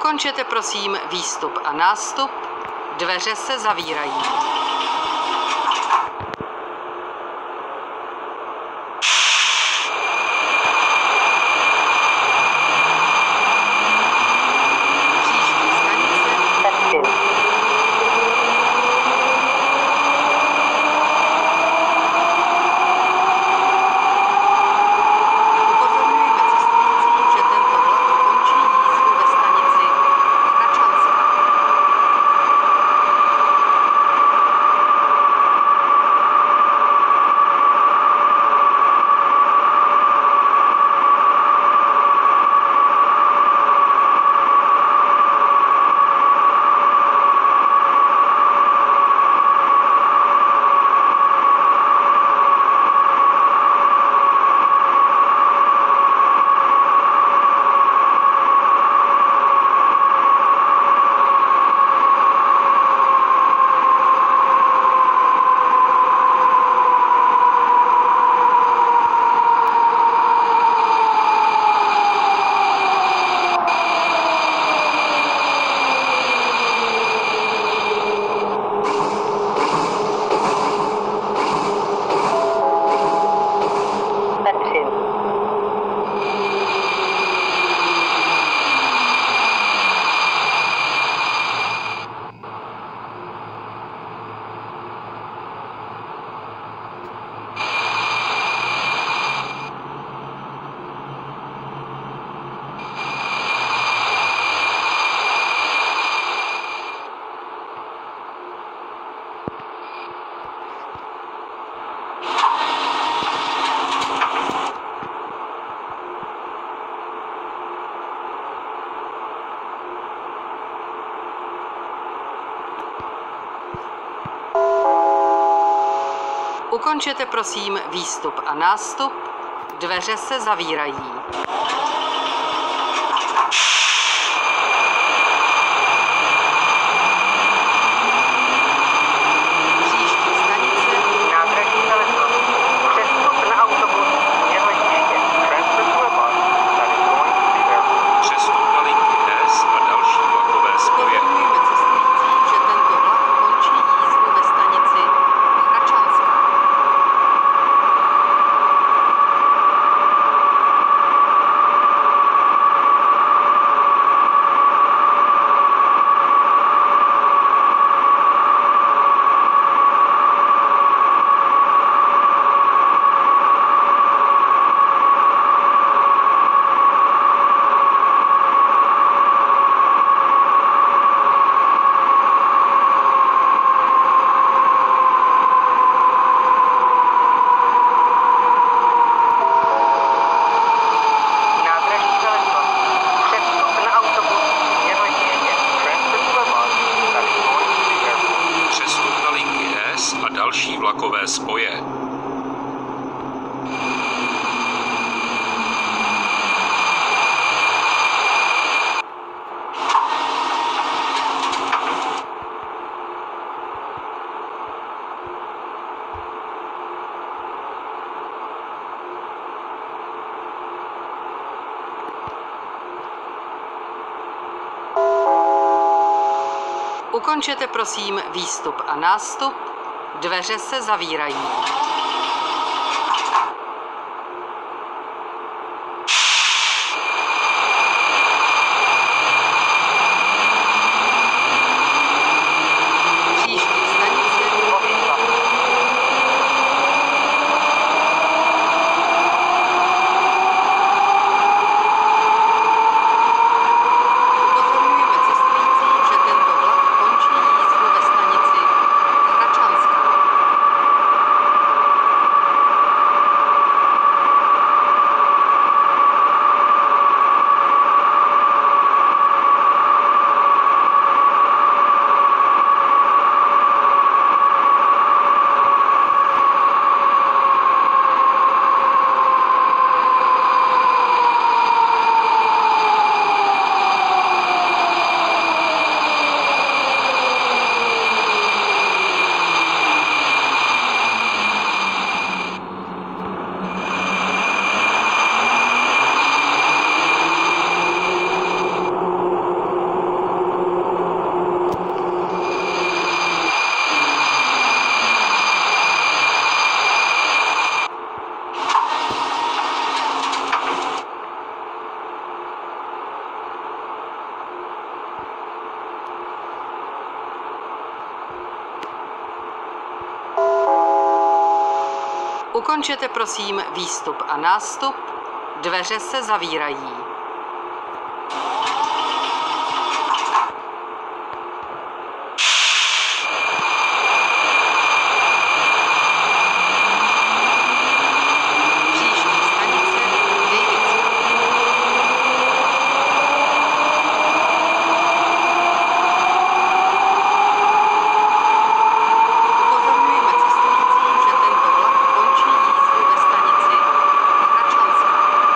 Ukončete prosím výstup a nástup. Dveře se zavírají. Příští stanice Petrin. Upozorňujeme cestující, že tento vlak končí jízdu ve stanici Hračanská. Ukončete prosím výstup a nástup. Dveře se zavírají. Příští stanice Nádraží Teleton. Přestup na autobus Měletiště. Přestup na linky S a další vlakové spoje. Upozorňujeme cestující, že tento vlak končí jízdu ve stanici Hračanská. Nádraží Teleton. Přestup na autobus Měletiště. Přestup na linky S a další vlakové spoje. Ukončete prosím výstup a nástup. Dveře se zavírají. Příští stanice Bohuslav. Upozorňujeme cestující, že tento vlak končí jízdu ve stanici Hračanská. Ukončete prosím výstup a nástup. Dveře se zavírají. Příští stanice Davidska. Upozorňujeme cestující, že tento vlak končí jízdu ve stanici Hračanská.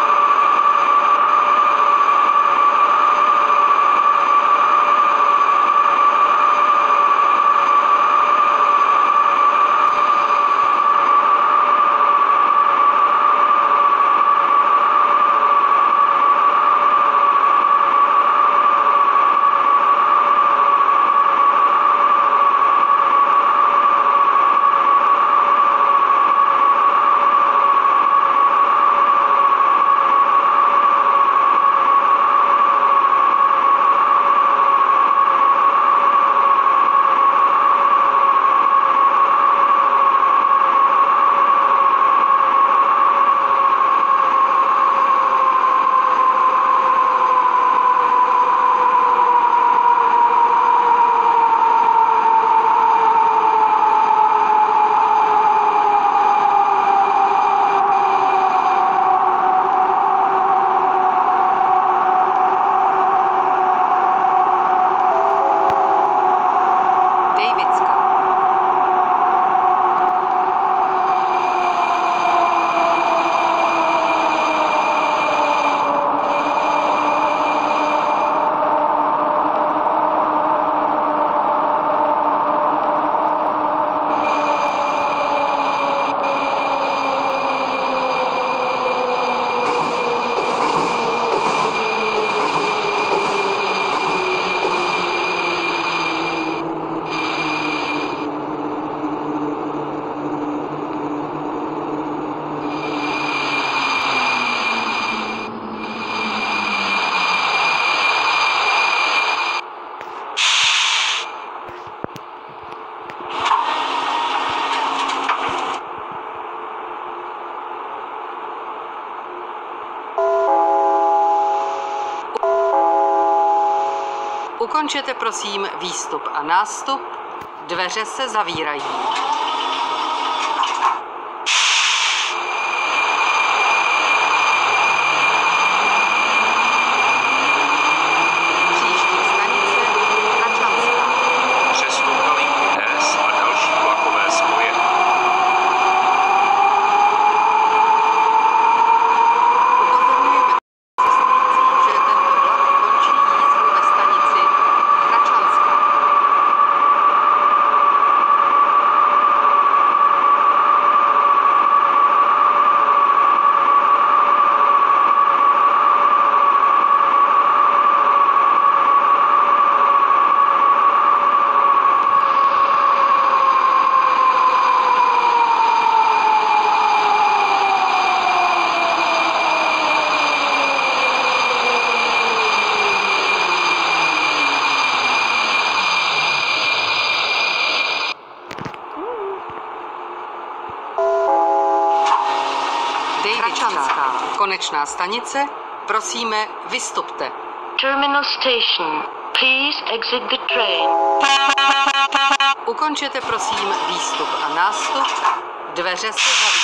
Davidska. Ukončete prosím výstup a nástup. Dveře se zavírají. Příští stanice Hračanská. Přestup na linky S a další vlakové spoje. Upozorňujeme cestující, že tento vlak končí jízdu ve stanici Hračanská. Hračanská. Konečná stanice. Prosíme, vystupte. Terminal station. Please exit the train. Ukončete prosím výstup a nástup. Dveře se zavírají.